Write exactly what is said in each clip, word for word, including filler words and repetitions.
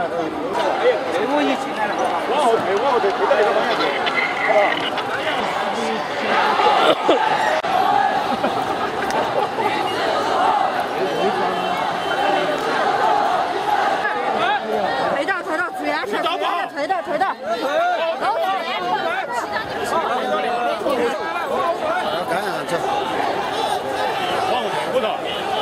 队伍一进来了，往后退，往后退，退到那个方向去，好不好？ 推到推到，注意安全，推到推到。 赶上走。 往后退，不走。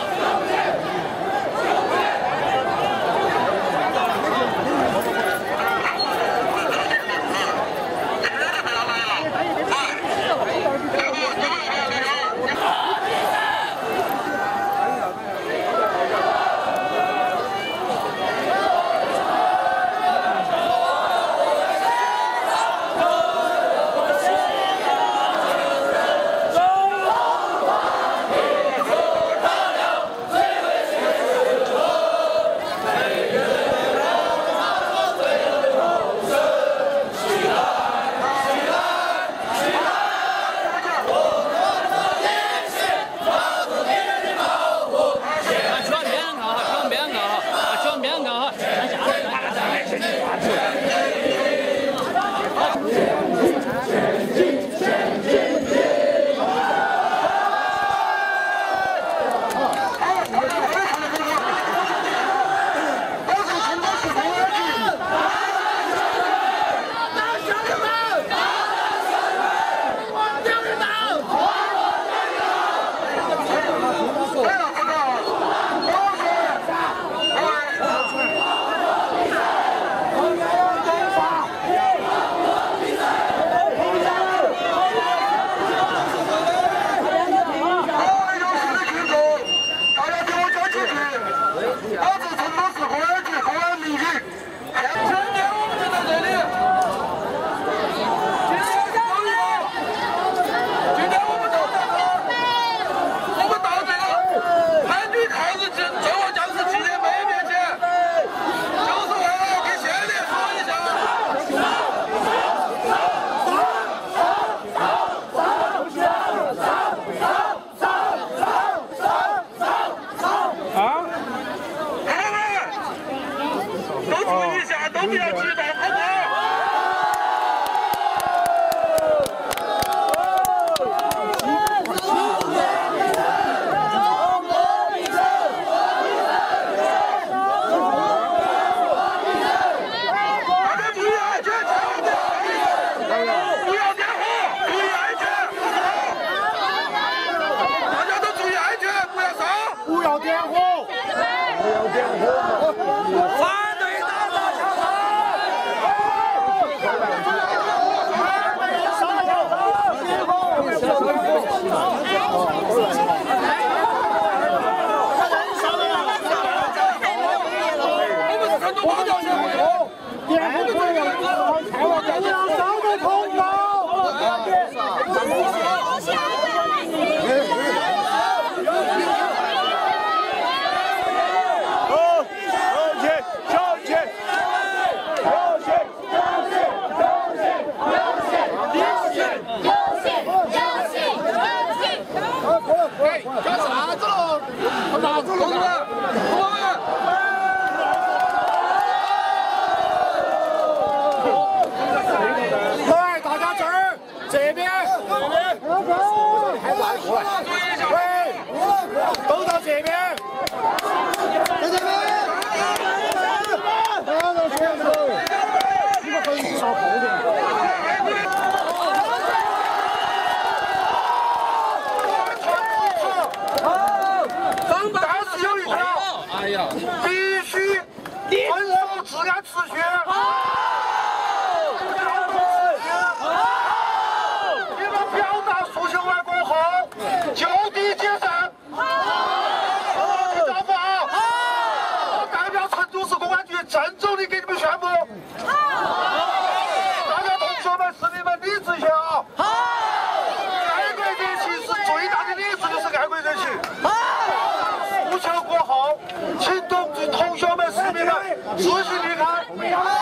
自行离开。好，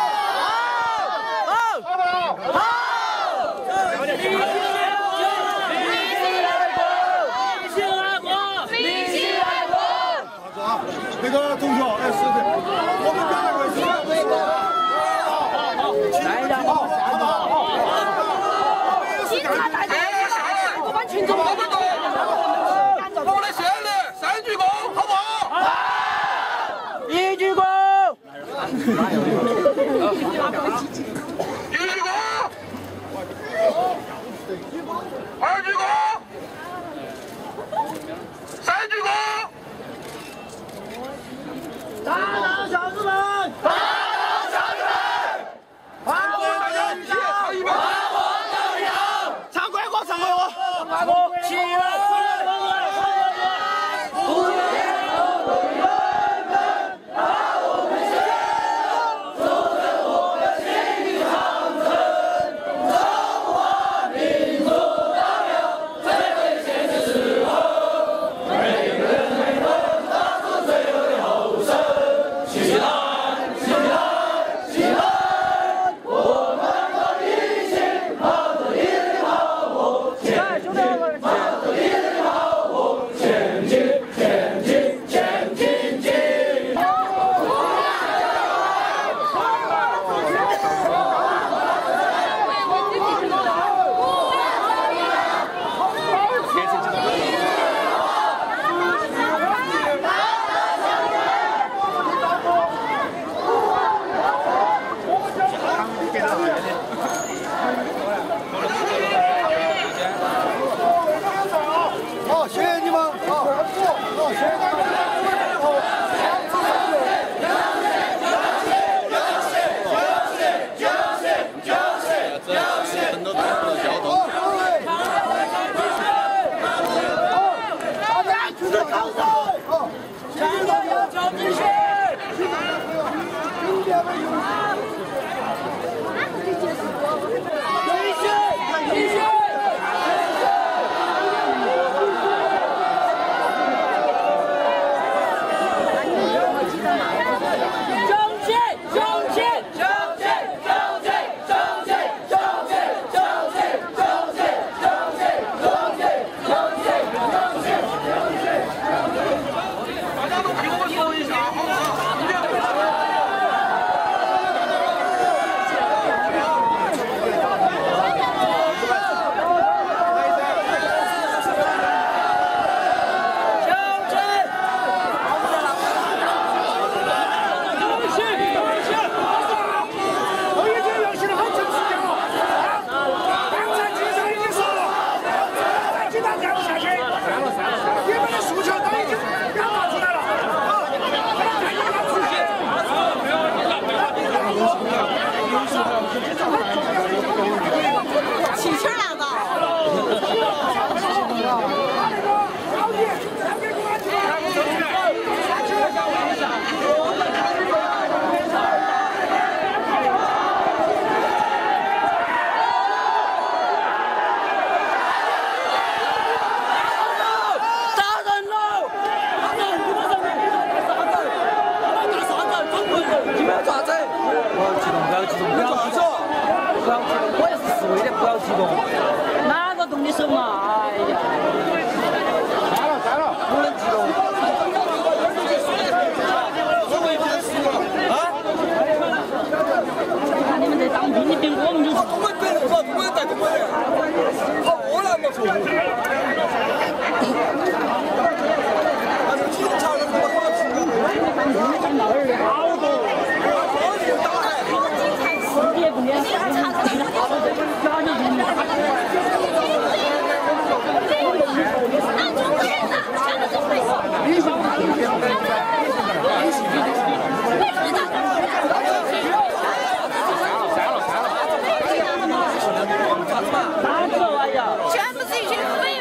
好不好？好。民心爱国，民心爱国，民心爱国。那个同学，哎，是的，我们刚才。 我们群众，我们都我们县里三鞠躬，好不好？好。 一鞠躬。 一鞠躬。二鞠躬。三鞠躬。 大党小子们！大党小子们！还我正义！还我正义！唱快歌，唱快歌！我起来！ 好，谢谢你们。好，好，谢谢大家。 起气了吧？ 打人了！打人！你们这边打啥子？打啥子？中国人！你们要咋子？不要激动，不要激动，不要激动，不要激动！我也是示威的，不要激动。哪个动的手嘛？哎呀！ 散了，散了， 不能激动。啊！看你们这当兵的比我们就是。中国人，中国人在中国人，好饿了嘛！那是警察人他妈好吃的。好多。别不免警察的，全部是一群废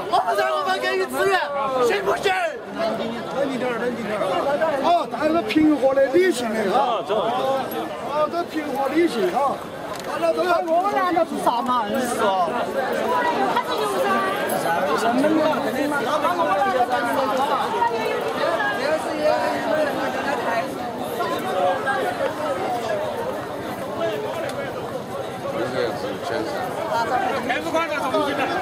我们这儿我们给予支援，行不行？ 冷静点，冷静点。好，大家都平和的、理性的哈。好，都平和理性哈。大家都要。我难道是啥嘛？是啊。 他是有噻。 什么嘛？肯定嘛。把我们那个干什么？这是也没人跟他抬。 这个是全是。 开不款的东西的。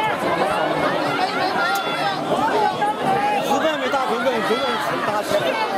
日本没打平本，中国人打起来。